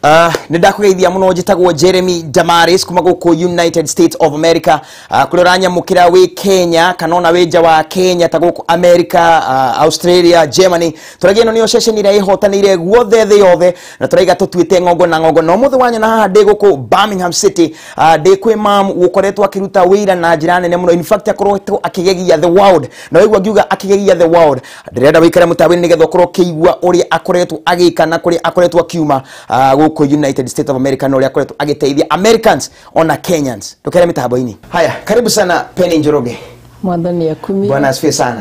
Nidakugeithia muno njitagwo Jeremy Damaris kuma guku United States of America kuroranya mukira wi Kenya kanona weja wa Kenya taguku America, Australia, Germany turageno niyo session ira ihotanire guothe the yothe na turaiga tutwite ngongo na ngongo no muthe wanyu na haha ndi guku Birmingham City ndi kwi mam ukoretwo akiruta wira na njira nene muno. In fact akoretwo akigegia the world na wigwa ngiuga akigegia the world ndirenda wikare mutabini nigetho korwo kiigua uri akoretwo agikana kuri akoretwo akiuma guku United States of America no akoretwo agiteithia Americans ona Kenyans. Tukere mitahaboini. Haya, karibu sana Penny Njoroge. Mwadhani ya kumi. Bwana asifiwe sana.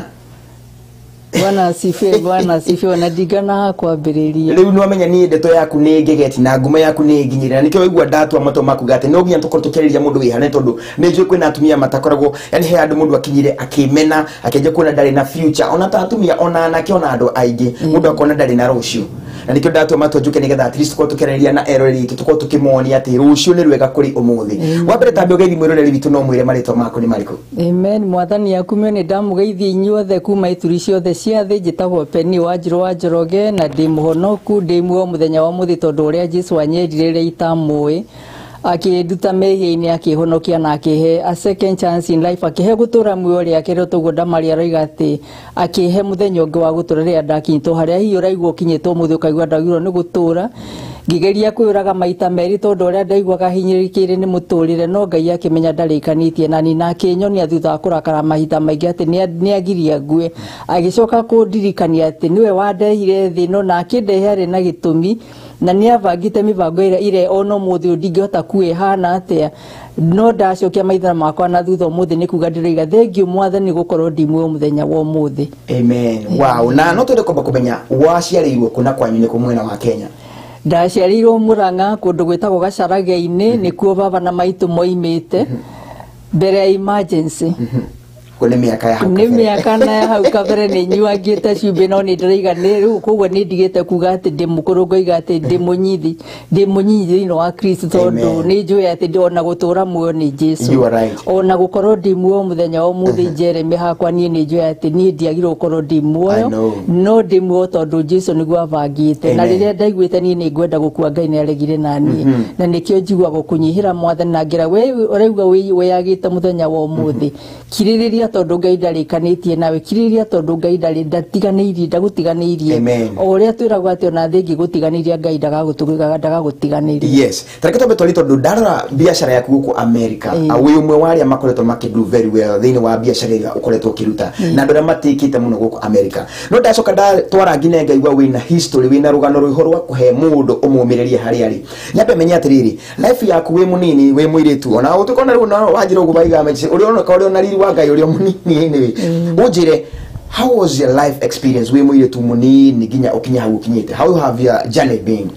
Bwana asifiwe na digana kwa biriria. Leo nwamenya ni ndeto yaku ni ngegeti na nguma yaku ni nginyirira nikyo wigua ndatu amato maku gate no nginya tukoro tukereria mundu wihane tondu ni njui kwina atumia matakoragwo yani he andu mundu akinyire akimena akenje kuona ndari na future ona ta atumia ona anake ona andu aingi mundu akona ndari na rucio na nikyo ndatu amato njuke nigetha at least ko tukereria na erori tuko tukimonia ati rucio ni rwega kuri umuthi wabere tambe ugethi mwiroreri bitu no mwire marito mako ni mariko. Amen. Mwathani yakumi ni ndamugeithia inyuothe kuma ituri ciothe ciathe njitagwo Penny wa Njoroge na ndi muhonoku ndi muo muthenya wa muthi tondu uria Jesu anyendire itamui akiduta mehia-ini akihonokia na akihe a second chance in life akihe gutura muoyo ria kero tugo ndamari aroiga ati akihe muthenya ungi wa gutura ria ndakinyito haria hiyo raigwo kinyito muthi ukaigwa ndagirwo ni gutura ngigeria kwiraga maita meri tondu uria ndaigwaga hinyirikire ni muturire no Ngai akimenya ndarikanitie na ni nake nyonia thutha kurakara mahita maingi ati ni agiria ngue agicoka kundirikania ati niwe wandehire thi no na akindehe ari na gitumi na ni avagite mivango ire ono muthi ndingihota kwihana atia no ndacokia maitha makwa na thutha muthi ni kuga ndiriga thengiu Mwathani gukorwo ndimwe muthenya wa muthi. Amen. Wow. Na no twende kwamba kumenya waciarirwo kuna kwanyu ni kumwena wa Kenya. Ndaciarirwo Murang'a kundu gwitagwo Gacarage-ini nikuo baba na maitu moimite mbere ya emergency. Kune miaka ya hau kabere. Ni miaka na hau kabere ni nyuagite ciumbe no ni ndiriga ni riu koguo ni ndigite kuga ati ndi mukuru ngoiga ati ndi munyithi no wa Kristo tondu ni njui ati ndona gutura muoyo ni Jesu. You are right. Ona gukorwo ndi muoyo muthenya wa muthi Jeremy hakwa ni njui ati ni ndiagirwo gukorwo ndi muoyo no ndi muoyo tondu Jesu niguo avangite na riria ndaiguite ni ngwenda gukua Ngai ni aregire nani na nikio njigwa gukunyihira Mwathani na ngira we urauga we yagite muthenya wa muthi kiririria tondu Ngai ndarikanitie nawe kiriria tondu Ngai ndagutiganirie oria twiragwo ati ona thengi gutiganiria Ngai ndagagutiganirie. Yes, tareketo beto lito ndara biashara yaku guku America awe umwe wari amakoretwo makidu very well thini wa biashara ira ukoretwo kiruta na ndora matikite muno guku America no ndacoka twara ngine Ngai wa wina history wina rugano ruhorwa kuhe mundu umumirerie hari ari nyabe menya atiriri life yaku we munini we muiritu ona utukona ru no wajira gubaiga mechi uri ona riri wa Ngai uri munini ujire. How was your life experience we muiritu munini ginya ukinya hau kinyite? How have your journey been?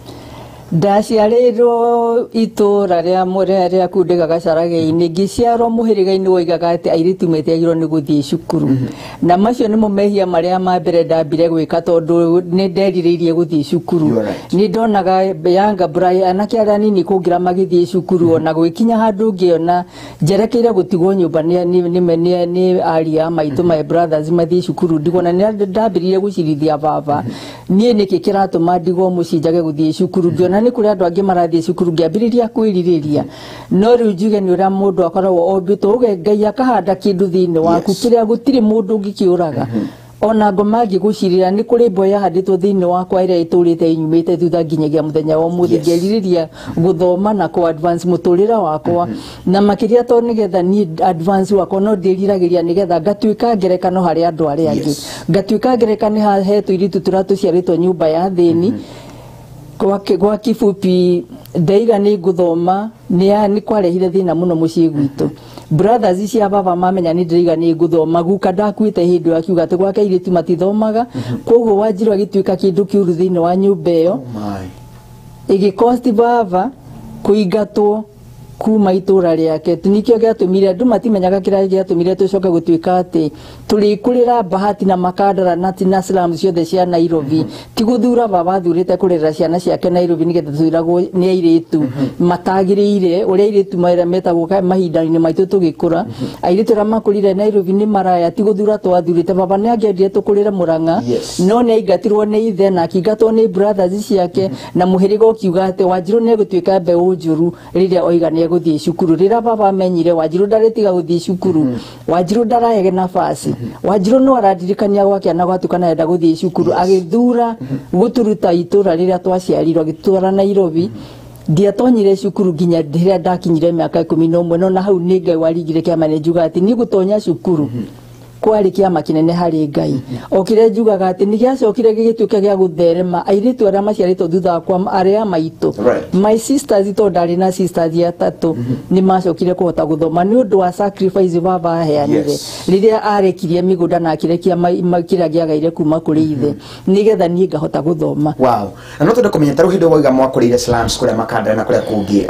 Ndaciarirwo itura ria mure ria kundiga Gacarage-ini ngiciarwo muhiriga-ini woigaga ati airitu metiagirwo ni guthii cukuru na macio ni mumehia maria ma mbere ndambire gwika tondu ni ndeririirie guthii cukuru ni ndonaga yanga Brian anake aria nini kungira magithii cukuru ona gwikinya handu ngiona njerekeire gutigwo nyumba ni aria maitu my brothers mathii cukuru ndigona ni ndambiririe gucirithia baba nie niki kiratuma ndigwo mucinjage guthii cukuru ngiona ni kuri andu angi marathii cukuru ngiambiriria kwiririria no riu njuge ni uria mundu akoragwo ombitwo uge Ngai akahanda kindu thiini waku kiria gutiri mundu ungikiuraga ona ngoma ngigucirira ni kuri mboya handitwo thiini wakwa iria iturite inyumite thutha nginyagia muthenya wa muthi ngiririria guthoma na ku advance muturira wakwa na makiria to nigetha ni advance wakwa no ndiriragiria nigetha ngatuika ngerekano hari andu aria angi ngatuika ngerekano hetu iritu turatuciaritwo nyumba ya thiini kwa kifupi ndaiga ni guthoma ni kwarehire thina muno mucii gwitu brothers cia baba mamenya ni ndaiga ni guthoma guka ndakuite hindu akiuga ati gwake iritu matithomaga koguo wanjirwa gituika kindu kiuru thiini wa nyumba iyo igi cost baba kuingatwo kuma itura riake nikio giatumire andu matimenyaga kira giatumire tucoke gutuika ati turikurira bahati na makadara na slums ciothe cia Nairobi tiguthura baba thurite kurira ciana ciake Nairobi nigetha twiragwo ni airitu matagirire uria airitu metagwo mahinda-ini maitu tugikura airitu ra makurire Nairobi ni maraya tiguthura twathurite baba ni angiendire tukurire Murang'a no ni aingatirwo ni ithe na akingatwo ni brothers ciake na muhiriga ukiuga ati Wanjiru ni gutuika mbeu njuru riria oiga ni guthie cukuru rira baba amenyire Wanjiru ndaretiga guthie cukuru Wanjiru ndarahege nafasi Wanjiru no aradirikania gwake na gwatukana enda guthie cukuru agithura guturuta itura riria twaciarirwo agitwara Nairobi ndiatonyire cukuru nginya riria ndakinyire miaka 11 no na hau ni Ngai warigire kiama ni njuga ati ni gutonya cukuru kwari kiama kinene hari Ngai okire njugaga ati ni giacokire gigituika gia gutherema airitu aria maciaritwo thutha kwa aria maitu my sisters to ndari na sisters ya tatu ni macokire kuhota guthoma ni undu wa sacrifice baba aheanire riria arekirie migunda na akirekia makira giagaire kuma kuri ithe nigetha ni ngahota guthoma wow na no tunde kumenya taru hindo waiga mwakurire slums kuria makandara na kuria kungi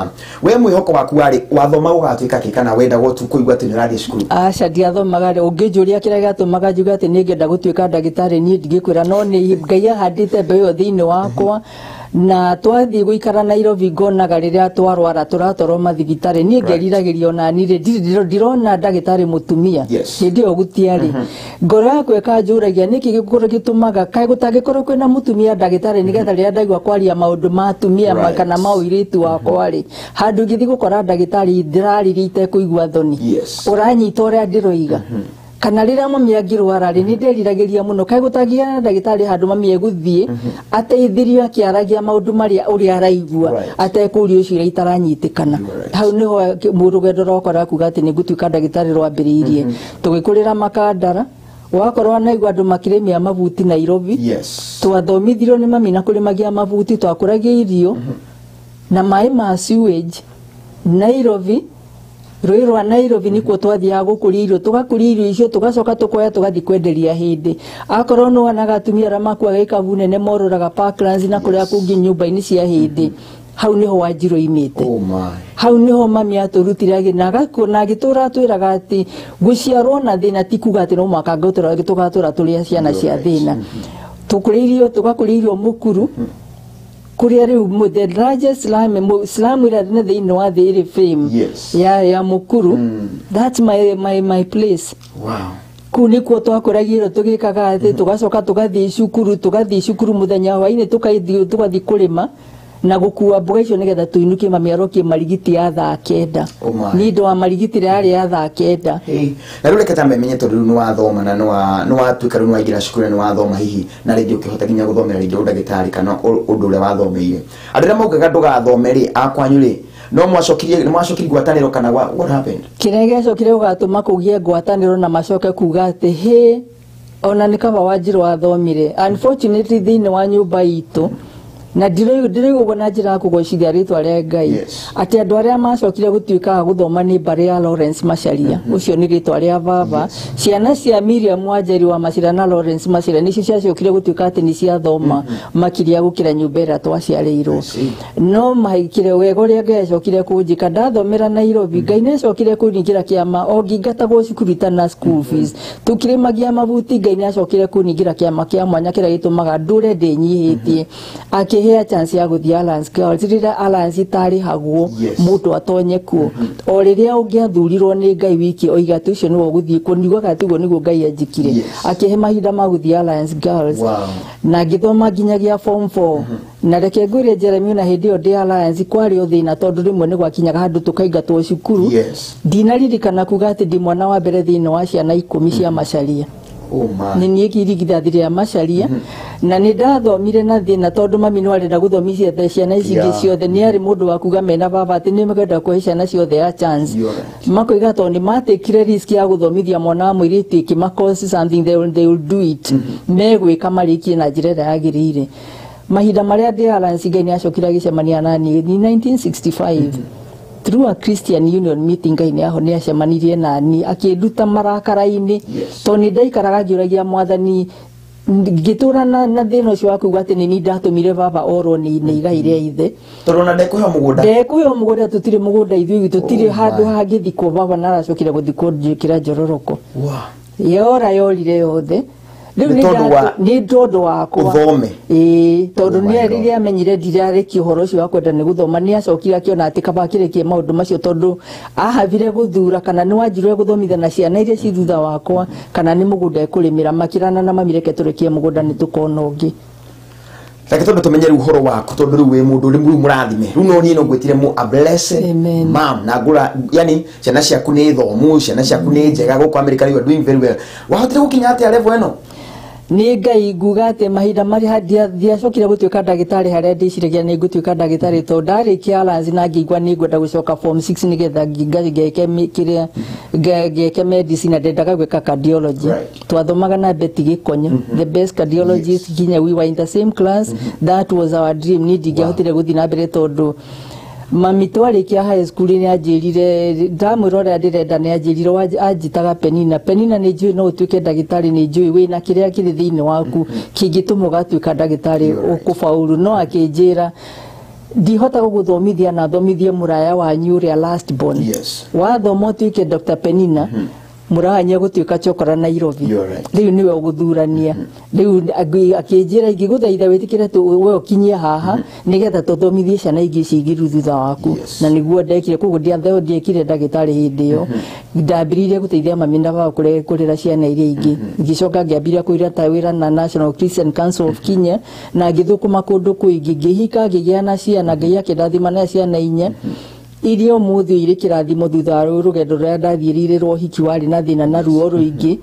we mwihoko waku wari wathoma ugatuika kikana wenda gotu kuigwa ati ni radio school aca ndiathomaga ngijuria kira gatumaga njuga ati ningenda gutuika ndagitari ni ndigikwira no ni Ngai ahandite mbeyo thiini wakwa na twathi guikara Nairobi ngonaga riria twarwara turatorwo mathibitari ni ngeriragirio na ni ndirona ndagitari mutumia hindi o gutiari ngora kweka njuragia niki gikuru gitumaga kai gutagikorwo kwina mutumia ndagitari nigetha riria ndaigwa kwaria maundu ma atumia kana maũiritu wakwa ri handu ngithi gukora ndagitari ndirarigite kuigwa thoni uranyita uria ndiroiga kana rira mami agirwara ri ni nderiragiria muno kai gutagia ndagitari handu mami eguthie ateithirio akiaragia maundu maria uria araigua atekurio ucio itaranyitikana hau niho murugendo rokora kuga ati ni gutuika ndagitari rwambiriirie tugikurira makandara wakorwo naigua andu makiremia mabuti Nairobi twathomithirio ni mami na kurimagia mabuti twakuragia irio na mai ma sewage Nairobi Rwirwa Nairobi nikuo twathia gukuria irio tugakuria irio icio tugacoka tukoya tugathi kwenderia hindi akorwo no anaga atumia ramakwa gaikabu nene moruraga Parklands na kuria kungi nyumba-ini cia hindi hau niho Wanjiru imite hau niho mami aturutire na gakuna gitura twiraga ati guciarwo na thina tikuga ati no mwaka tugatura turia ciana cia thina tukuria irio tugakuria irio mukuru kuria riu the largest slum ira ne thiini wa thiri fame ya mukuru that's my place kuni ko twakuragira tugikaga ati tugacoka tugathie cukuru muthenya waini tugathi kurima na gukua mboga icio nigetha tuinukie mami arokie marigiti ya thaa 9 ni ndo wa marigiti yari ya thaa 9 na rule katambe menye tondu ni wathoma na no watuika ni waingira cukuru ni wathoma hihi na rĩngĩ ukihota nginya guthomera rĩngĩ ndagĩtarĩ kana undu ule wathomeire andira maugaga ndugathomere akwanyu ri no mwacokiri gwataniro kana what happened kirege cokire ugatuma kugie gwataniro na macoke kuga ati he ona nikaba Wanjiru wathomire unfortunately thiini wa nyumba itu na dire gugona njira kugocithia ritwa ria Ngai ati andu aria macokire gutuika guthoma ni mbari ya Lawrence Macharia ucio ni ritwa ria baba ciana cia Miriam Wanjeri wa Macira na Lawrence Macharia nicio ciacokire gutuika ati ni cia thoma makiria gukira nyumba ira twaciarirwo no maikire wego ria Ngai acokire kunjika ndathomera Nairobi Ngai ni acokire kuningira kiama ongingatagwo cukuru na school fees tukirimagia mabuti Ngai ni acokire kuningira kiama kia mwanya kira gitumaga ndure ndinyihitie hea chance ya guthia Alliance Girls rira Alliance itari hagwo mutu atonye kuo o riria ungiathurirwo ni Ngai wiki oiga tucio niwo guthie kunigwa gatugo niguo Ngai anjikire akihe mahinda ma guthia Alliance Girls na ngithoma nginyagia form 4 na reke ngwire Jeremy na hindi ndi Alliance kwari o thina tondu rimwe ni gwakinyaga handu tukaingatwo cukuru ndinaririkana kuga ati ndi mwana wa mbere thini wa ciana 10 cia Macharia ni niä kirigithathire ya Macharia na nä ndathomire na thina tondu mami no arenda guthomithia ciana ici ingĩ ciothe nĩ arĩ mũndũ wa kuga mena baba atĩ nĩ magenda kũhe ciana ciothe ya chance makoiga tondũ nĩ matekire risk ya guthomithia mwana wa mũirĩtu ĩkĩmakosi something they will do it megwĩka marĩkie na njĩra ĩrĩa yagĩrĩire mahinda marĩa ndĩ Alliance Ngai nĩ acokire agĩcemania nani ni 1965 through a Christian Union meeting Ngai nĩ aho nĩ acemanirie nani akĩnduta marakara-inĩ tondũ nĩ ndaikaraga ngĩũragia mwathani gitura na thino cio waku gwate ni ndatumire baba oro ni igaire ithe torona ndekuhe mugunda tutire mugunda ithui tutire handu hangithi ko baba naracokire guthiko njikira Njororoko yora yorire yothe ni ndondo wakwa uthome tondu ni riria amenyire ndirareki uhoro ucio wa kwenda ni guthoma ni acokire akiona ati kabakirekie maundu macio tondu ahavire guthura kana ni wanjirwe guthomithana ciana iria ci thutha wakwa kana ni mugunda ekurimira makirana na mamireke turekie mugunda ni tukona ungi Reke tondu tumenyere uhoro waku tondu riu we mundu riu murathime riu no nie no gwitire mu a blessed mom na ngura yani ciana ciaku ni thomu ciana ciaku ni njega guku America you are doing very well wahotire gukinya ati level eno ni ngai nguga ati mahinda mari hadia ndiacokire gutuika ndagitari haria ndiciragia ni gutuika ndagitari to ndarikia lanzi na ngigwa ni ngwenda gucoka form 6 nigetha ngigeke kiria ngeke medicine ndendaga gwika cardiology twathomaga na Beti Gikonyo the best cardiologist kinya we were in the same class that was our dream ni ndingehotire guthi na mbere tondu mami twarikia high school ni ajirire ndamwirora ndirenda ni ajiriro ajitaga Penina ni njui no utuike ndagitari ni njui wina kiria kiri thiini waku kingituma gatuika ndagitari ukufaulu no akinjira ndihota guguthomithia na thomithie muraya wanyu ria last born wathoma utuike Dr.Penny muranya gutuika chokora Nairobi riu niwe uguthurania riu akinjira ingiguthaitha witikire tu we ukinyia haha nigetha tuthomithie ciana ingi cigiru thutha waku na niguo ndekire kugu ndiekire ndagitari hindi yo ndambiririe guteithia mami na baba kurera ciana iria ingi ngicoka ngiambiria kuira ta wira na National Christian Council of Kenya na ngithukuma kundu kuingi ngihika ngigia na ciana ngia kidathima na ciana inya irio muthi iri kirathimo thutha rugendo rwa ndathirirwo hiki wari na thina na ruo ruingi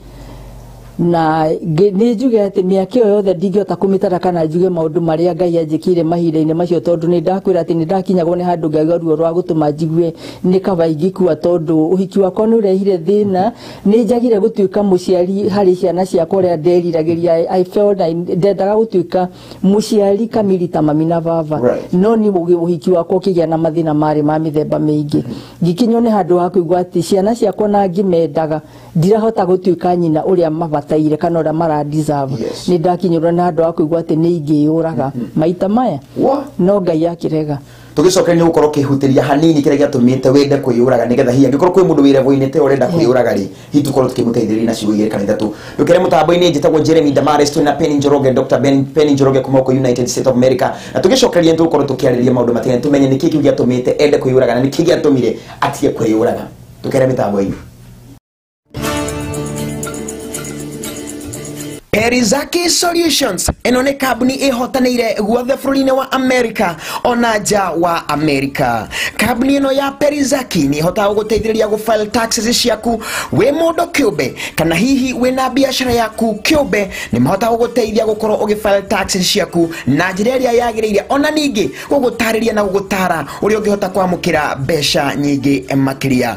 na ni njuge ati miaka yothe ndingihota kumitara kana njuge maundu maria Ngai anjikire mahinda-ini macio tondu ni ndakwira ati ni ndakinyagwo ni handu Ngai ruo rwa gutuma njigue ni kabaingikua tondu uhiki wakwa ni urehire thina ni njagire gutuika muciari hari ciana ciakwa ria nderiragiria I felt ndendaga gutuika muciari kamilita mami na baba no ni uhiki wakwa ukigia na mathina mari ma mithemba mingi ngikinywo ni handu ha kuigua ati ciana ciakwa na ngimendaga ndirahota gutuika nyina uria mabataire kana uria mara deserve ni ndakinyurwa na handu ha kuigua ati ni ingiyuraga maita maya no Ngai akirega tugicoka ni gukorwo kihutiria hanini kiria giatumite wende kwiyuraga nigetha hiya ngikorwo kwi mundu wire voinite urenda kwiyuraga ri hitukorwo tukimuteithiriria na ciugo igiri kana ithatu ukere mutambo-ini njitagwo Jeremy Damaris twina Penny Njoroge Dr.Penny Njoroge kuma ku United States of America na tugicokeria ndu gukorwo tukiariria maundu matene tumenye niki kiu giatumite ende kwiyuraga na niki giatumire atie kwiyuraga tukere mitambo-ini Perizaki Solutions eno ni kambuni ihotanire guothe bururi-ini wa America ona nja wa America. Kambuni eno ya Perizaki ni ihotaga guguteithiriria gufile taxes ciaku we mundu kiumbe kana hihi wina biashara yaku kiumbe ni mahotaga guguteithia gukorwo ugifile taxes ciaku na njira iria yagiriire ona ningi gugutariria na gugutara uria ungihota kwamukira mbeca nyingi makiria.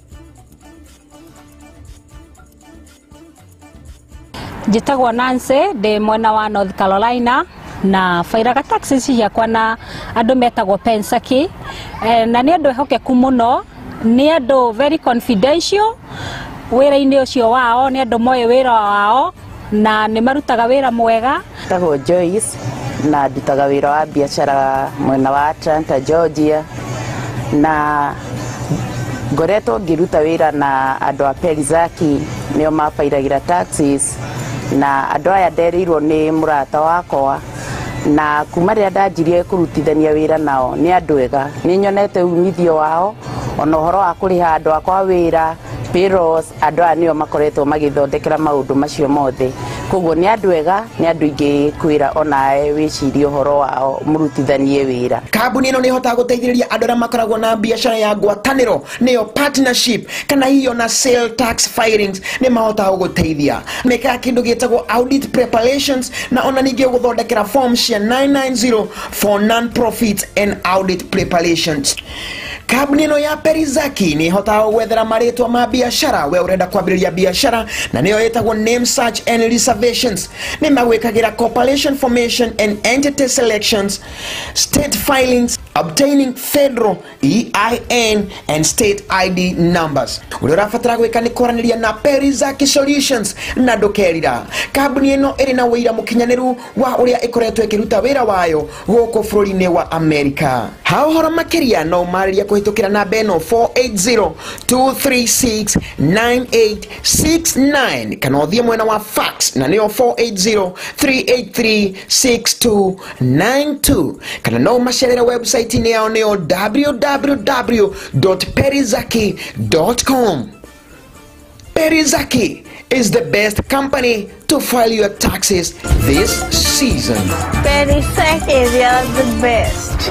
Jitagwo Nancy de mwena wa North Carolina na fairaga taxes yakwa na andu metagwo Pensaki na ni andu ehokeku muno ni andu very confidential wira-ini ucio wao ni andu moe wira wao na ni marutaga wira mwega. Jitagwo Joyce na ndutaga wira wa biashara mwena wa Atlanta Georgia na ngoretwo ngiruta wira na andu a Perizaki nio mafairagira taxes na andu aya nderirwo ni murata wakwa na kuma ria ndanjirie kurutithania wira nao ni andu ega ni nyonete umithio wao ona horo wa kuriha andu akwa wira payrolls andu aya nio makoretwo magithondekera maundu macio mothe koguo ni andu ega ni andu ingi kwira ona wicirie horo wao murutithanie wira. Kambuni ino ni ihotaga guteithiriria andu aria makoragwo na biashara ya ngwataniro niyo partnership kana hiyo na sale tax filings ni mahotaga guguteithia meka kindu gitagwo audit preparations na ona ningi guthondekera forms cia 990 for non-profits and audit preparations. Kambuni ino ya Perizaki ni ihotaga gwethera maritwa ma biashara we urenda kwambiriria biashara na niyo yetagwo name search and reservations ni magwikagira corporation formation and entity selections state filings obtaining federal EIN and state ID numbers. Urafatara gwika ni koraniria na Perizaki Solutions na dokerira. Kambuni ino iri na wira mukinyaniru wa uria ikoretwo ikiruta wira wayo guku bururi-ini wa America. Hauhora makiria no mariria kuhitukira na beno 480-236-9869 kana uthie mwena wa fax na niyo 480-383-6292 kana no macerere website ni yao niyo www.perizaki.com. Perizaki is the best company to file your taxes this season. Perizaki is the best.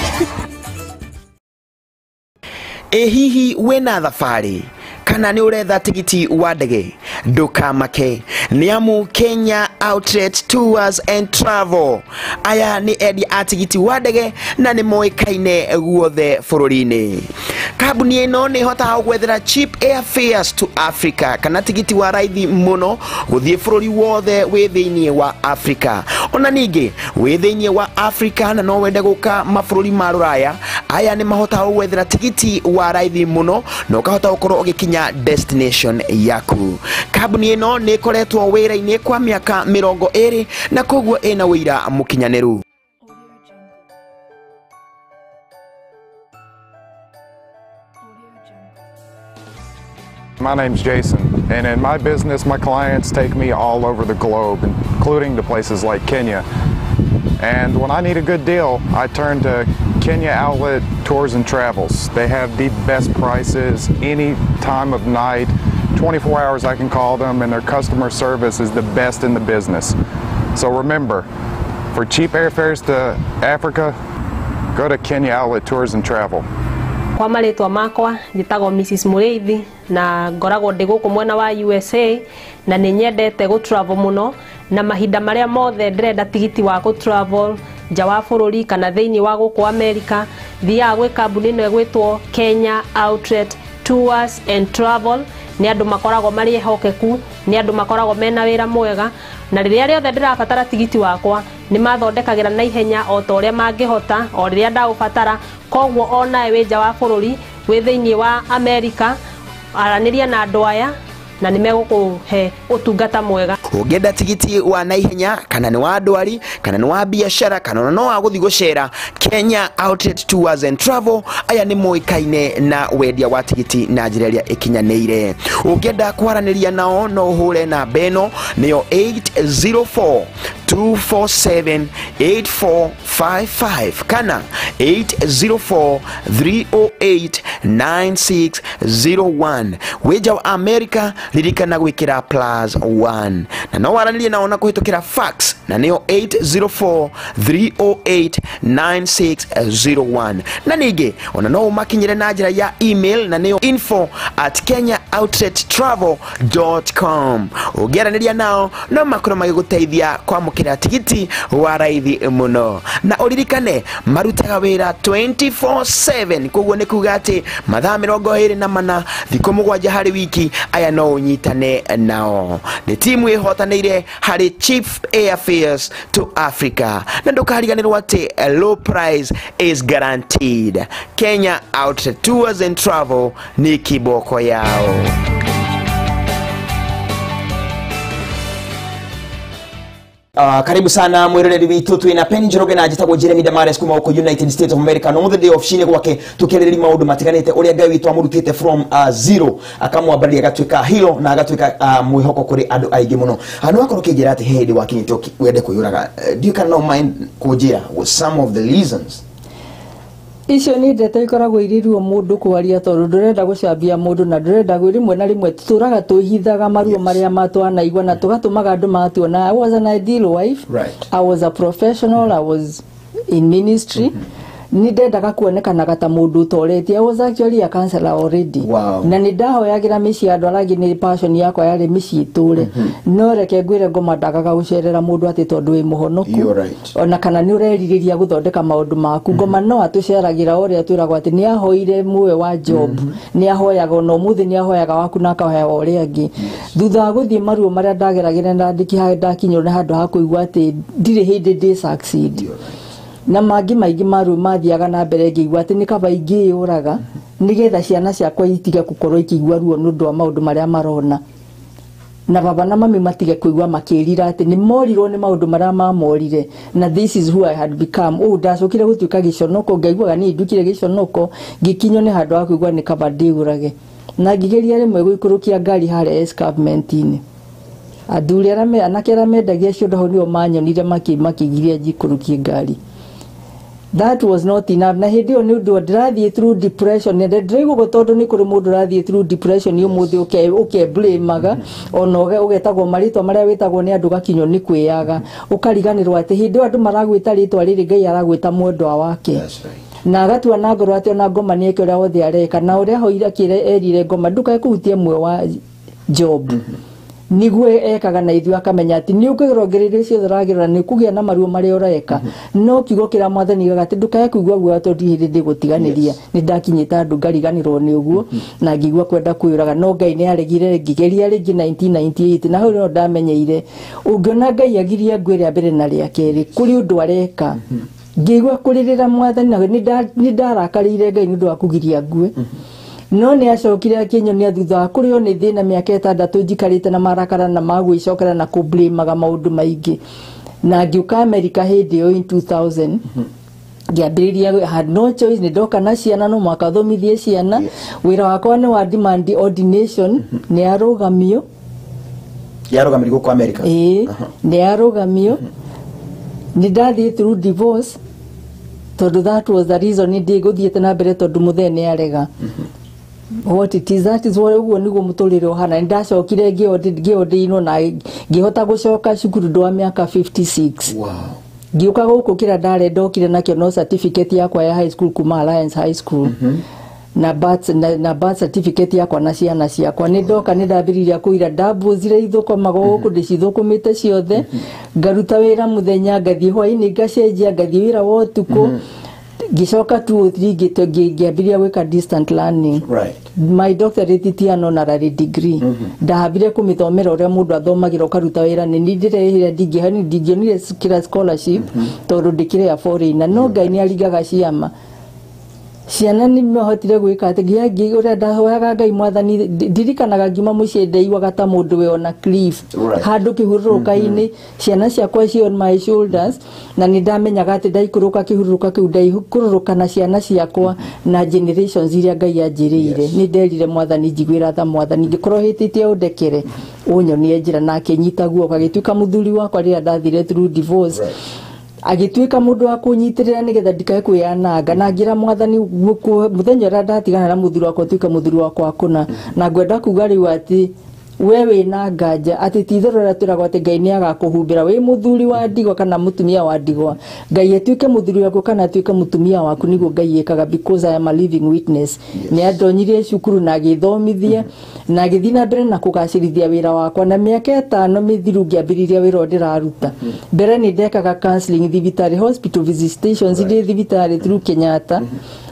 Hihi wena thabarĩ kana ni uretha tigiti wa ndege ndukamake niamu Kenya Outlet Tours and Travel aya ni endi a tigiti wa ndege na ni moikaine guothe bururi-ini. Kambuni ino ni hotaga gwethera cheap airfares to Africa kana tigiti wa raithi muno guthie bururi wothe wi thiini wa Africa. Ona ningi wi thiini wa Africa na no wende guka mabururi ma Ruraya aya ni mahotaga gwethera tigiti wa raithi muno na ukahota gukorwo ugikinya destination yaku. Kambuni ino ni koretwo wira-ini kwa miaka 20 na koguo ina wira mukinyaniru. My name's Jason, and in my business, my clients take me all over the globe, including to places like Kenya. And when I need a good deal, I turn to Kenya Outlet Tours and Travels. They have the best prices any time of night. 24 hours I can call them, and their customer service is the best in the business. So remember, for cheap airfares to Africa, go to Kenya Outlet Tours and Travel. Kwa maritwa makwa njitagwo Mrs. Mureithi na ngoragwo ndi guku mwena wa USA na ni nyendete go travel muno na mahinda maria mothe ndirenda tigiti wa go travel nja wa bururi kana thiini wa guku America thia gwe kambuni ino egwitwo Kenya Outlet Tours and Travel. Ni andu makoragwo mari ehokeku, ni andu makoragwo mena wira mwega na riria riothe ndirabatara tigiti wakwa ni mathondekagira na ihenya o ta uria mangihota o riria ndaubatara. Koguo ona we nja wa bururi wi thiini wa America araniria na andu aya na nimegukuhe utungata mwega. Ungenda tigiti wa naihenya kana ni wa ndwari kana ni wa biashara kana no wa guthi gucera, Kenya Outlet Tours and Travel aya ni moikaine na wendia wa tigiti na njira iria ikinyaneire. Ungenda kwaraniria nao no hure na beno niyo 804-247-8455 kana 804-308-9601. Weja wa America ririkana gwikira +1 na no waranirie naona kuhitukira fax na niyo 804-308-9601 na ningi ona no umakinyire na njira ya email na niyo info@kenyaoutlettravel.com. Ugeraniria nao no makoro magiguteithia kwamukira tigiti wa raithi muno na uririkane marutaga wira 24/7 koguo ni kuga ati mathaa 24 thikũ 7 hari wiki aya no unyitane nao. Ni timu ihotaneire hari cheap airfares to Africa na ndukariganirwo ati a low price is guaranteed. Kenya Outlet Tours and Travel ni kiboko yao. Karibu sana mwiroreri witu twina Penny Njoroge na njitagwo Jeremy Damares kuma uko United States of America no the day of shine gwake tukereri maundu matiganite uria Ngai witu amurutite from zero akamwambaria agatwika hero na agatwika mwihoko kuri andu aingi muno. Anu akoro kigira ati hendi wakinyite wende kuyuraga, do you can mind kujira with some of the reasons? Icio ni ndete ikoragwo iriruo mundu kwaria tondu ndurenda gucambia mundu na ndurenda rimwe na rimwe tuturaga tuhithaga maruo maria matwana igwa na tugatumaga andu matuona. I was an ideal wife, right. I was a professional, I was in ministry. Ni ndendaga kuonekanaga ta mundu utoretie. I was actually a counselor already. Wow. Na ni ndahoyagira mici andu arangi ni passion yakwa yari mici iture. No reke ngwire ngoma ndagaga gucerera mundu ati tondu wi muhonoku. You're right. Ona kana ni ureririria guthondeka maundu maku ngoma no atuceragira uria twiragwo ati ni ahoire muwe wa job ni ahoyaga no muthi ni ahoyaga waku na akahoya uria angi thutha guthie maruo maria ndageragira na ndiki ndakinywo na handu ha kuigwa ati ndire hindi ndi succeed. na mangi maigi maru mathiaga na mbere ngĩigua atĩ nĩ kaba ingĩũraga nĩgetha ciana ciakwa itige gũkorwo ikĩigua ruo nĩ ũndũ wa maũndũ marĩa marona na baba na mami matige kũigua makĩrira atĩ nĩ morirwo nĩ maũndũ marĩa mamorire na this is who I had become. Ndacokire gũtuĩka gĩconoko, ngaiguaga niĩ ndukire gĩconoko, ngĩkinywo nĩ handũ ha kũigua nĩ kaba ndĩũrage, na ngĩgeria rĩmwe gũikũrũkia ngari harĩa escarpment-inĩ. Athuri arĩa anake arĩa mendagia ciondo hau nĩo manyonire makĩgiria njikũrũkie ngari. That was not enough. Na hindi yo ni undu ndirathiĩ through depression, na ndĩraigua tondũ nĩ kũrĩ mũndũ ũrathiĩ through depression ũmũthĩ ũkeblamaga ona ũgetagwo marĩtwa marĩa wĩtagwo nĩ andũ gakinywo nĩ kwĩyaga, ũkariganĩrwo atĩ hindi yo andũ maragwĩta rĩtwa rĩrĩ Ngai aragwĩta mwendwa wake. Na agatua na ngoro atĩ ona ngoma nĩ eke ũrĩa wothe areka, na ũrĩa hoire erire ngoma ndũkekũhutie mwe wa Job. Niguo ekaga na ithuĩ akamenya atĩ nĩ ũkĩgerongereire ciothe ũragerera nĩ kũgĩa na maruo marĩa ũreka, no kiugo kĩra Mwathani gĩga atĩ ndũkekũigua guoya tondũ hĩndĩ ndĩgũtiganĩria, nĩ ndakinyĩte andũ ngariganĩrwo nĩ ũguo na ngĩigua kwenda kwĩyũraga, no Ngai nĩ aregire ngĩgeria rĩngĩ 1998, na hau no ndamenyeire ũngĩona Ngai agirie ngwe rĩa mbere na rĩa kerĩ kũrĩ ũndũ areka, ngĩigua kũrĩrĩra Mwathani na nĩ ndarakarĩire Ngai nĩ ũndũ wa kũgiria ngwe. No nĩ acokire akĩnyonia thutha wa kũrĩo nĩ thĩna mĩaka 6 njikarĩte na marakara na magwĩcokera na kũblamaga maũndũ maingĩ, na ngĩũka America hĩndĩ ĩyo in 2000 ngĩambĩrĩria had no choice, nĩ ndoka na ciana no mwaka thomithie ciana, wĩra wakwa nĩ wa demand ordination, nĩ arũgamio gũkũ America. Nĩ arũgamio, nĩ ndathiĩ through divorce tondũ that was the reason ndigũthiĩte na mbere tondũ mũthee nĩ arega. What it is, that is what uguo niguo mũtũrĩre ũhana. Ndacokire ngĩodinwo na ngĩhota gũcoka cukuru ndwa mĩaka 56. Wow. Ngĩũka gũkũ kĩra ndare ndokire nakĩo no certificate yakwa ya high school kuma Alliance High School. Na birth certificate yakwa na ciana ciakwa. Nĩ ndoka nĩ ndambĩrĩria kũira ndambũzire ithũkũmaga gũkũ ndĩcithũkũmĩte ciothe, ngaruta wĩra mũthenya, ngathiĩ hwaĩ-inĩ ngacenjia, ngathiĩ wĩra wa ũtukũ. Gisoka 2 or 3 ngĩambĩrĩria gwĩka distant learning. Right. My doctorate ti an honorary degree. Ndahabire kũmĩthomera ũrĩa mũndũ athomagĩra ũkaruta wĩra, nĩ ndĩrehire ndingĩonire kĩra scholarship tondũ ndĩkĩrĩ ya foreigner, no Ngai nĩ aringaga ciama. Ciana nĩ mahotire gwĩka atĩ ũrĩa ndahoyaga Ngai Mwathani, ndirikanaga ngiuma mũciĩ ndaiguaga ta mũndũ we ona cliff handũ kĩhurũrũka-inĩ, ciana ciakwa ci on my shoulders, na nĩ ndamenyaga atĩ ndaikũrũka kĩhurũrũka kĩu ndaikũrũrũka na ciana ciakwa na generations iria Ngai anjĩrĩire. Nĩ nderire Mwathani njiguĩra tha Mwathani, ngĩkorwo hĩtĩte ũndekere ũnyonie njĩra, na akĩnyita guoko, agĩtuĩka mũthuri wakwa rĩrĩa ndathire through divorce. Agĩtuĩka mũndũ wa kũnyitĩrĩra nĩgetha ndikae kwĩyananga, na ngira Mwathani mũthenya ũrĩa ndatigana na mũthuri wakwa tuĩka mũthuri wakwa kũna, na ngwenda kuga rĩu atĩ we wĩna nganja atĩ ti itherũ rĩrĩa twĩragwo atĩ Ngai nĩ agakũhumbĩra wĩ mũthuri wa ndigwa kana mũtumia wa ndigwa, Ngai atuĩke mũthuri waku kana atuĩke mũtumia waku nĩguo Ngai ekaga, because I am a living witness. Nĩ andonyirie cukuru na agĩthomithia na agĩthiĩ na mbere na kũgacĩrithia wĩra wakwa, na mĩaka 5 mĩthiru ngĩambĩrĩria wĩra ũrĩa ndĩraruta. Mbere nĩ ndekaga counseling thibitarĩ, hospital visitations irĩ thibitarĩ through Kenyatta,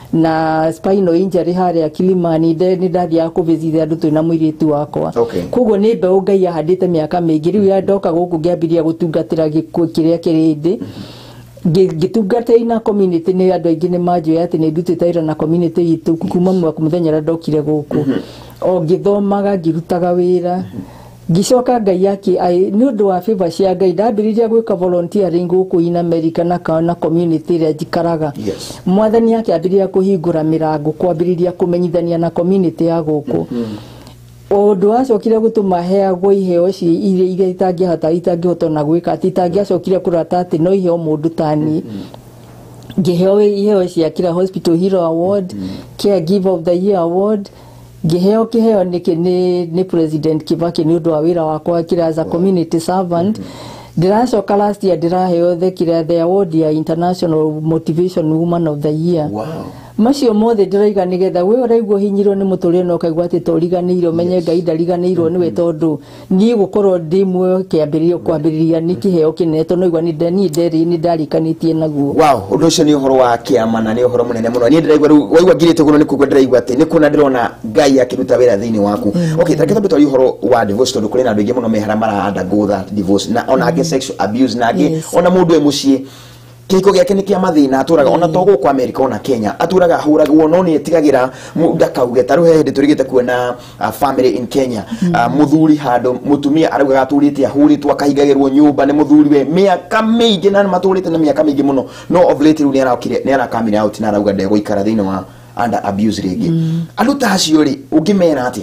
na spinal injury harĩa Kilimani nĩ ndathiaga kũvizithia andũ twĩna mũirĩtu wakwa. Koguo nĩ mbeũ Ngai ahandĩte mĩaka mĩingĩ, rĩu ya ndoka gũkũ ngĩambĩrĩria gũtungatĩra gĩkuũ kĩrĩa kĩrĩndĩ, ngĩtungatĩra na community. Nĩ andũ aingĩ nĩ manjũĩ atĩ nĩ ndutĩte wĩra na community itũ kuma mũthenya ũrĩa ndokire gũkũ, o ngĩthomaga ngĩrutaga wĩra. Gicoka Ngai nĩ ũndũ wa favor cia Ngai ndambĩrĩria gwĩka volunteering gũkũ in America na community ĩrĩa njikaraga. Mwathani akĩambĩrĩria kũhingũra mĩrango, kwambĩrĩria kũmenyithania na community ya gũkũ. Ũndũ wacokire gũtũma heagwo iheo iria itangĩhota na gwĩka atĩ itangĩacokire kũrata atĩ no iheo mũndũ tani. Ngĩheo iheo cia kira Hospital Hero Award, Caregiver of the Year Award, ngĩheo kĩheo nĩ President Kibaki nĩ ũndũ wa wĩra wakwa kira as a community servant. Ndĩracoka last year ndĩraheo the award ya International Motivation Woman of the Year. Wow. Macio mothe ndĩraiga nĩgetha we ũraigua hinyirwo nĩ mũtũrĩre na ũkaigua atĩ toriganĩirwo, menye Ngai ndariganĩirwo nĩwe, tondũ niĩ gũkorwo ndĩ muoyo kwambĩrĩria nĩ kĩheo kĩnene, tondũ noigua nĩ ndarĩkanĩtie naguo. Wow, ũndũ ũcio nĩ ũhoro wa kĩama na nĩ ũhoro mũnene mũno. Niĩ ndĩraigua rĩu waigua ngirĩte ũguo nĩ kuga ndĩraigua atĩ nĩ kuona ndĩrona Ngai akĩruta wĩra thĩinĩ waku. Okay, tareke tondũ twarĩ ũhoro wa divorce, tondũ kũrĩ na andũ aingĩ mũno mehara mara undergo that divorce, na ona angĩ sexual abuse, na angĩ ona mũndũ e mũciĩ kiko gyake ni kia mathina aturaga ona togo kwa America ona Kenya aturaga huragwo no ni etigagira ndakauge taruhe hindi turigite kuona family in Kenya muthuri hando mutumia arauga aturite ahuritwo akahingagirwo nyumba ni muthuri we miaka mingi na maturite na miaka mingi muno no of late ni arakire ni arakamira out na arauga ndego ikara thini wa under abuse rigi aluta acio ri ungimena atia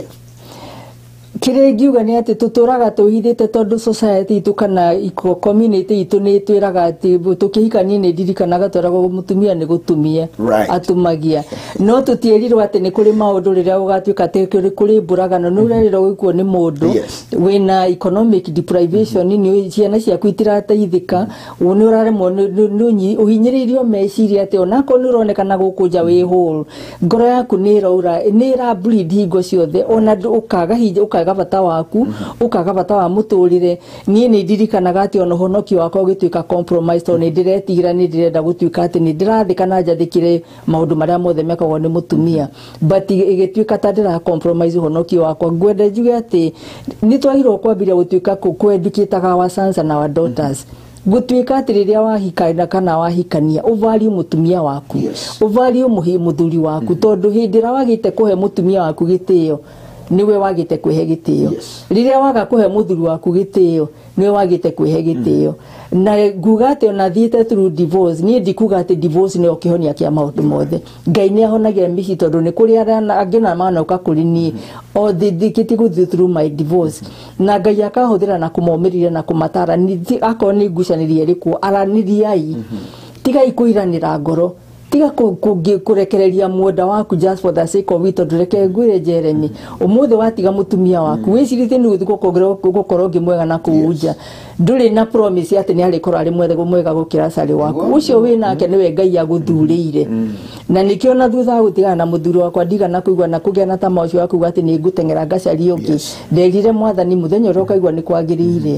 kire ngiuga ni ati tuturaga tuhithite tondu society itu kana iko community itu ni twiraga ati tukihikani ni ndirikanaga twarago mutumia ni gutumia atumagia no tutierirwo ati ni kuri maundu riria ugatuika ati kuri buragano no rerero gikuo ni mundu wina economic deprivation ni ciana ciaku itirateithika ni uraremwo ni uhinyiririo meciria ati onako ni uronekana gukunja wi hole ngoro yaku ni ira bleed hingo ciothe ona ukaga hinja bata waku ukaga bata wa muturire nie ni ndirikanaga ati ono honoki wako gituika compromise to ni ndiretira ni ndirenda gutuika ati ni ndirathikana njathikire maundu maria mothe mekagwo ni mutumia but igituika ta ndira compromise honoki wako ngwende njuge ati ni twahirwo kwambiria gutuika kueducataga wa sons na wa daughters gutuika ati riria wahikana kana wahikania uvalue mutumia waku uvalue muthuri waku tondu hindira wagite kuhe mutumia waku gitio niwe wagite kwihe gitio riria waga kuhe muthuri waku gitio niwe wagite kwihe gitio na nguga ati ona thiete through divorce ni ndikuga ati divorce ni okihonia kia maundu mothe ngai ni ahonagia mici tondu ni kuri angina mana ukakuri ni o thikiti guthi through my divorce na ngai akahuthira na kumomirira na kumatara ni akon ni ngucanirie iriku araniriai tiga ikuiranira ngoro tiga kurekereria muoda waku just for the sake of it ndureke ngwire Jeremy umuthe watiga mutumia waku wicirite ni uthi gukorwo ngimwega na kuuja nduri na promise ati ni ari korwo ari mwega gukira sari waku ucio winake niwe ngai aguthurire na nikio na thutha gutigana na muthuri wakwa ndiga na kuigwa na kugea na tama ucio waku ati ni ngutengera ngacari ungi nderire mwathani muthenya uroka igwa ni kwagirire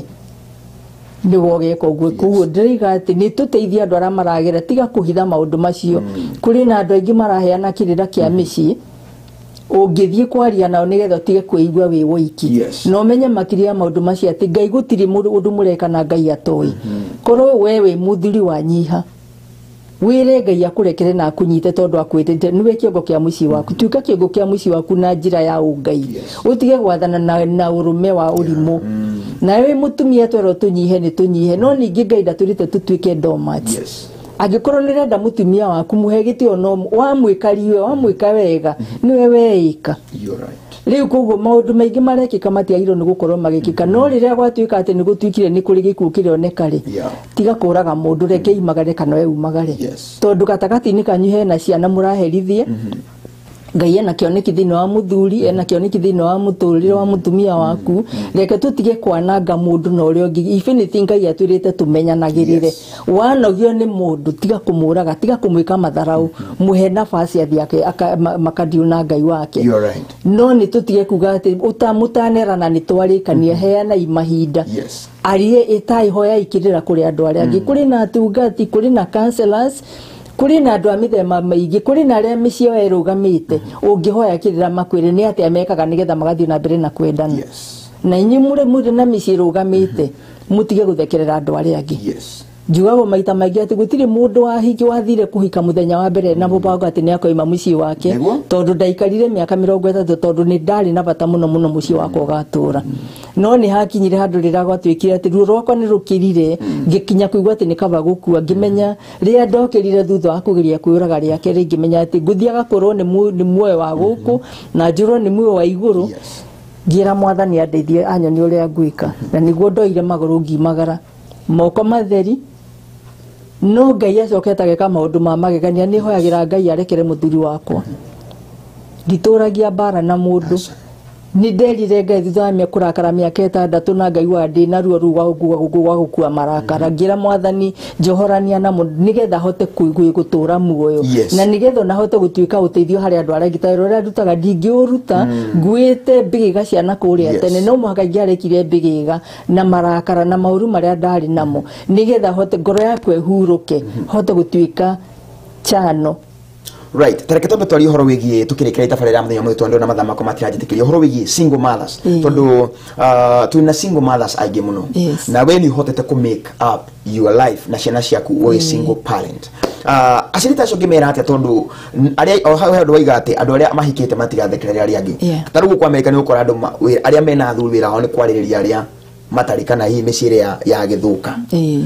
ni wogeko gwe ndiriga ati ni tuteithia andu ara maragera tiga kuhitha maundu macio kuri na andu aingi maraheana kirira kia mici ungithie kwaria nao nigetha tige kuigwa wi wiki no menye makiria maundu macio ati ngai gutiri mundu mureka na ngai atoi korwo wewe muthuri wanyiha wire ngai akurekere na akunyite tondu akwitete niwe kiongo kia muci waku tuika kiongo kia muci waku na njira ya ungai utige gwathana na urume wa urimu na we mutumia twero tunyihe ni tunyihe no ningi ngai ndaturite tutuike domat agikorwo ni renda mutumia waku muhe gitio no wamwikariwe wamwika wega niwe weika riu koguo maundu maingi marekika matiagirwo ni gukorwo magikika no riria gwatuika ati ni gutuikire ni kuri gikuo kirioneka ri tiga kuraga mundu reke imagare kana we umagare tondu gatagati-ini kanyu hena ciana muraherithie ngai ena kioneki thini wa muthuri ena kioneki thini wa muturire wa mutumia waku reke tutige kwananga mundu na urio ngi infinity ngai atwirite tumenyanagirire wanogio ni mundu tiga kumuraga tiga kumwika matharau muhe nafasi yake makadiuna ngai wake no ni tutige kuga ati utamutanera ni twarikania heana imahinda arie itai hoya ikirira kuri andu aria ngi kuri na atungati kuri na counselors kuri na andu amithema maingi kuri na aria micio erugamite ungihoya kirira makwire ni ati amekaga nigetha magathii na mbere na kwendana na inyi muri na micio erugamite mutige guthekerera andu aria angi njugago maita maingi ati gutiri mundu wahiki wathire kuhika muthenya wa mbere na mubango ati ni akoima muci wake tondu ndaikarire miaka 30 tondu ni ndari na bata muno muci wako gatura no ni hakinyire handu rira gwatwikire ati ruo rwakwa ni rukirire ngikinya kuigwa ati ni kaba gukua ngimenya ria ndokirire thutha wa kugeria kwiraga ria keri ngimenya ati nguthiaga korwo ni muoyo wa guku na njuro ni muoyo wa iguru ngira mwathani andeithie anyoni uria ngwika na niguo ndoire maguru ngimagara moko matheri no ngai acoketaga ka maundu ma magegania ni hoyagira ngai arekere muthuri wakwa ndituragia bara na mundu ni nderire ngai thutha wa kurakara miaka 6 na ngai wa ndi na ruo rwa gukua marakara ngira mwathani njohorania na nigetha hote gutura muoyo na nigetha na hote gutuika uteithio hari andu aria ngitairo ria ndutaga ndingiuruta nguite bigiga ciana kuria tene no muhaka ngiarekire bigiga na marakara na mauru maria ndari namo nigetha hote ngoro yakwe huruke hote gutuika chano Right, tareke tombe twari horo wigie tukirekera itabarira muthenya mwe twando na mathama ko matirajitikiri horo wigie single mothers tondu tuna single mothers aige muno na when you hotete ku make up your life na ciana ciaku we single parent acirita cio ngimera atia tondu aria hau ndo waiga ati andu aria mahikite matigathekereria aria angi tarugu kwa Amerika ni ukora andu aria mena thuri wira ho ni kwaririria aria matarikana hii mecire ya githuka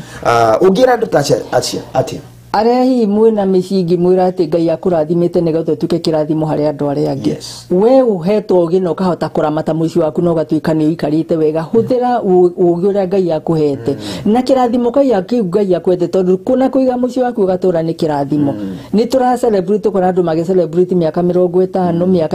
ungira andu tacha atia aria hi mwena micingi mwira ati Ngai akurathimite nigatho tuke kirathimo hari andu aria angi we uhetwo gino kahota kuramata muci waku no gatuika ni uikarite wega huthira ugi uria Ngai akuhete na kirathimo Ngai akwete tondu kuna kuiga muci waku ugatura ni kirathimo ni tura celebrate kuna andu mage celebrate miaka 50 miaka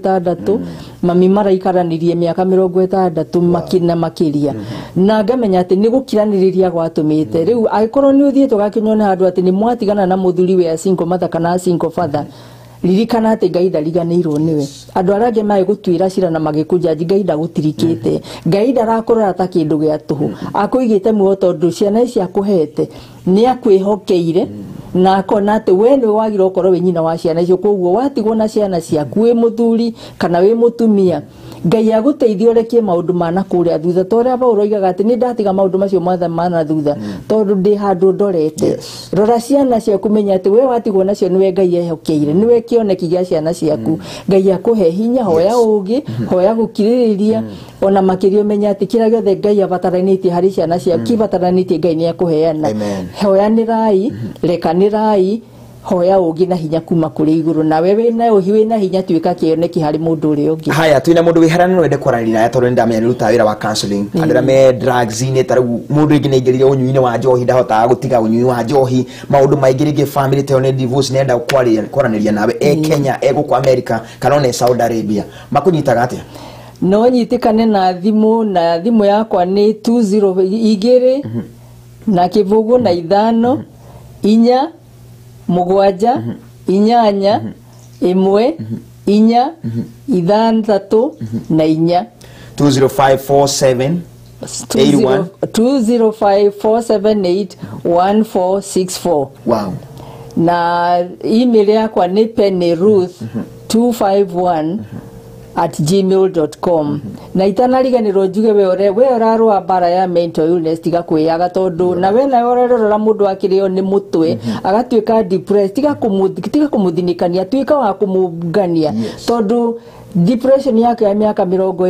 60 mami maraikaranirie miaka 60 makina makiria na ngamenya ati ni gukiraniriria gwatumite riu aikorwo ni uthie tugakinyona handu ati ni mwatigana na muthuri we single mother kana single father ririkana ati Ngai ndariganirwo niwe andu arage mai gutwira cira na magikuja Ngai ndagutirikite Ngai ndarakorora ta kindu gia tuhu akuigite muo tondu ciana ici akuhete ni akwihokeire na akona ati we ni wagirwo korwo we nyina wa ciana icio koguo watigwo na ciana ciaku we muthuri kana we mutumia Ngai aguteithie urekie maundu mana kuria thutha toria Paulo oigaga ati ni ndatiga maundu macio mothe mana thutha tondu ndi handu ndorete rora ciana ciaku menya ati we watigwo nacio niwe Ngai ehokeire niwe kioneki gia ciana ciaku Ngai akuhe hinya hoya ugi hoya gukiririria ona makirio menya ati kira giothe Ngai abataranitie hari ciana ciaku kibataranitie Ngai ni akuheana hoyanirai rekanirai hoya ugi na hinya kuma kuri iguru na wewe na uhiwe na hinya tuika kioneki hari mundu uri ungi haya twina mundu wiharana no ende kwaranira ya tondu ndamenya ruta wira wa counseling andira me drugs ine taru mundu ingine ingirire unyuine wa njohi ndahota gutiga unyui wa njohi maundu maingirige family te one divorce nenda kwaraniria nawe Kenya ku America kana one Saudi Arabia makunyitaga atia no nyitikane na thimu yakwa ni 20 na kivugu na ithano inya mugwanja inyanya imwe inya ithanthatu na inya 20547 20547811464 wow na email yakwa ni pennyruth251@gmail.com na itanariganirwo njuge we orarwa bara ya mental illness tiga kwiyaga tondu na we na orerora mundu akirio ni mutwe agatuika depressed tiga kumuthinikania tuika wa kumugania tondu depression yake ya miaka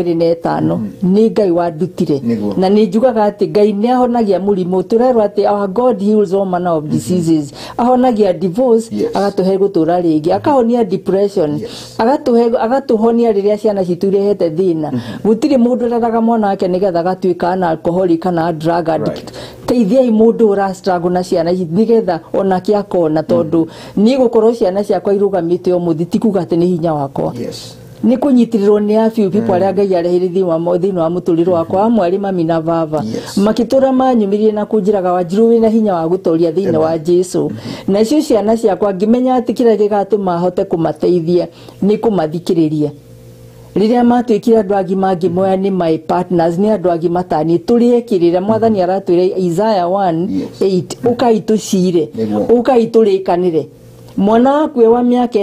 25 ni Ngai wadutire na ni njugaga ati Ngai ni ahonagia murimu turerwa ati our God heals all manner of diseases ahonagia divorce agatuhe gutura ringi akahonia depression agatuhonia riria ciana citurehete thina gutiri mundu raraga mwana wake nigetha agatuika na alcoholic kana drug addict teithia mundu ura struggle na ciana nigetha ona kiakona tondu ni gukorwo ciana ciakwa irugamite o muthiti kuga ati ni hinya wakwa ni kunyitirirwo ni a few people aria Ngai arehirithi wa muturiro wakwa mwari mami na baba makitura manyumirie na kunjiraga wanjiru wina hinya wa gutoria thiine wa Jesu na cio ciana ciakwa ngimenya ati kira gigatuma hote kumateithia ni kumathikiriria riria matwikira andu agima ngimoya ni my partners ni andu agima tani turiekirira mwathani aratwire Isaiah 1:8 ukaitucire ukaiturikanire mwana waku wa miaka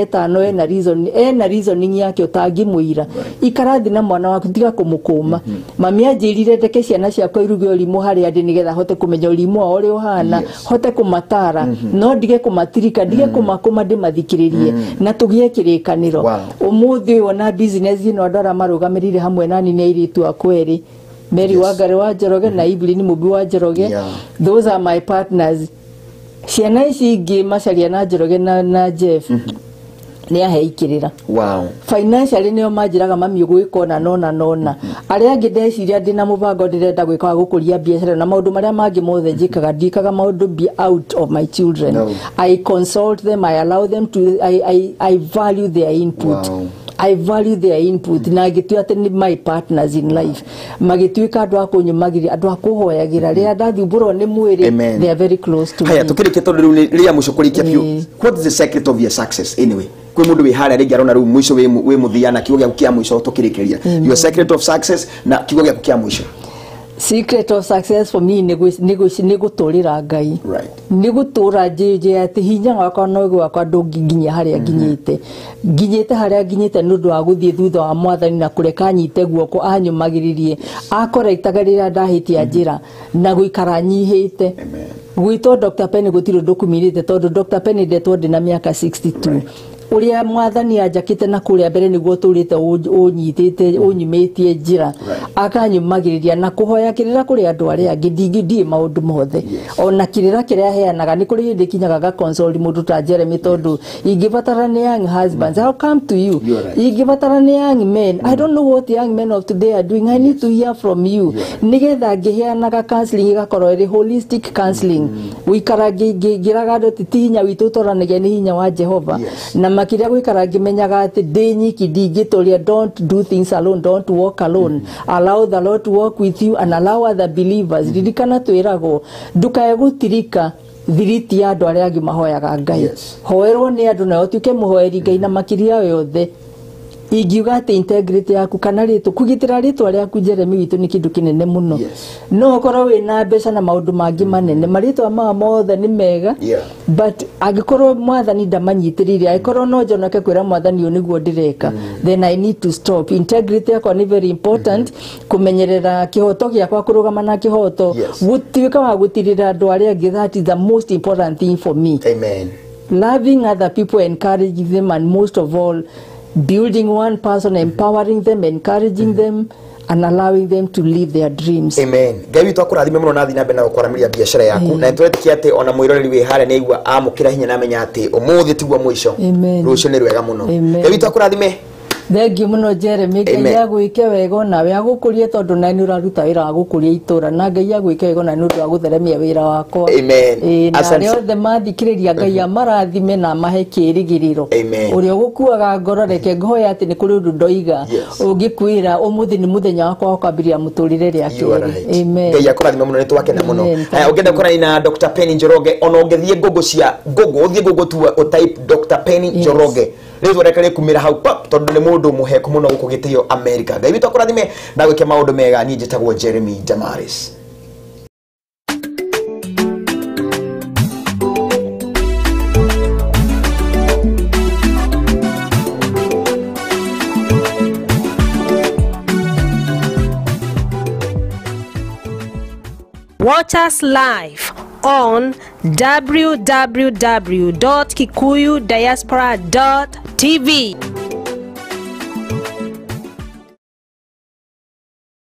5 ena reasoning yake utangimwira ikarathi na mwana waku tiga kumukuma mami anjirire ndeke ciana ciakwa iruge urimu hari andi nigetha hote kumenya urimu wa uri uhana hote kumatara no ndige kumatirika ndige kumakuma ndimathikiririe na tugie kirikaniro umuthi ona business ino andara marugamirire hamwe nani ni iritu akweri Mary Wangari wa Njoroge na Evelyn Mubi wa Njoroge those are my partners ciana ici ingi macaria na Njoroge na Jeff ni aheikirira wow financially nio manjiraga mami ugwikona nona aria angi ndeciria ndina mubango ndirenda gwika gukuria biashara na maundu maria mangi mothe njikaga ndikaga maundu be out of my children I consult them I allow them to I value their input I value their input na gitu ati ni my partners in life magituika andu akunyumagiri andu akuhoyagira ria ndathumburo ni mwiri they are very close to me haya tukirike tondu ria mucukurikia pio what is the secret of your success anyway kwi mundu wi hara ringi arona ru mwisho wi muthia na kiugo kia mwisho tukirikiria your secret of success na kiugo kia mwisho Secret of success for me ni guturira Ngai. Right. Ni gutura jeje ati hinya wakwa no gwakwa ndunginya haria nginyite haria nginyite nundu wa guthie thutha wa mwathani na kureka nyite guoko anyumagiririe akora itagarira ndahitia njira na guikara nyihite. Amen. Gwito Dr. Penny gutiro dokumirite tondu Dr. Penny ndetwo ndina miaka 62. Right. Uria mwathani ajakite na kuria mbere niguo turite unyitite unyumitie njira akanyumagiriria na kuhoya kirira kuri andu aria ngidingidi maundu mothe ona kirira kiria heanaga ni kuri hindi kinyaga ga console mundu ta Jeremy tondu ingibatara ni young husbands. How come to you? Ingibatara ni young men. I don't know what the young men of today are doing. I need to hear from you. Nigetha ngiheanaga counseling igakorwo iri holistic counseling. Wikara ngiraga andu titinya witu toranagia ni hinya wa Jehova na makiria gwikara ngimenyaga ati ndinyiki ndingitoria. Don't do things alone, don't walk alone. Allow the Lord to walk with you and allow other believers. Ririkana twirago ndukae gutirika thiriti ya andu aria angi mahoyaga Ngai. Hoerwo ni andu na utuke muhoeri Ngai na makiria yothe. Ingiuga ati integrity yaku kana ritu kugitira ritwa riaku Jeremy witu ni kindu kinene muno. No okorwo wina mbeca na maundu mangi manene maritwa ma mothe ni mega. But agikorwo mwathani ndamanyitirire agikorwo no njonoke kwira mwathani uniguo ndireka, then I need to stop. Integrity yakwa ni very important. Kumenyerera kihoto giakwa kurugama na kihoto gutwika wa gutirira andu aria angi. That is the most important thing for me. Amen. Loving other people, encouraging them, and most of all building one person, empowering them, encouraging them, and allowing them to live their dreams. Amen. Ngai witu akurathime muno nathi nambe na gukoramiria biashara yaku na nturetikia ati ona mwiroreri wi haria ni igua amukira hinya na menya ati umuthi tigwa mwisho. Rucio ni rwega muno. Ngai witu akurathime. Thengi muno Jeremy. Ngai agwike wega nawe agukurie tondu na ni uraruta wira wa gukuria itura na Ngai agwike wega na nundu wa gutheremia wira wakwa. Amen. Asante othe mathikiriria Ngai amarathime na mahe kirigiriro. Uria gukuaga ngoro reke ngoya ati ni kuri undu ndoiga ungikwira umuthi ni muthenya wakwa kwambiria muturire ria kiri. Amen. Ngai akurathime muno ni twakena muno. Ungenda kora ina Dr. Penny Njoroge ona ungethie Google cia Google uthie Google tu o type Dr. Penny Njoroge. Lezo rekale kumira hau pap tondu ni mundu muheku muno guku gitio America. Ngai witu akurathime na gwike maundu mega. Ni njitagwo Jeremy Damaris. Watch us live on www.kikuyudiaspora.tv.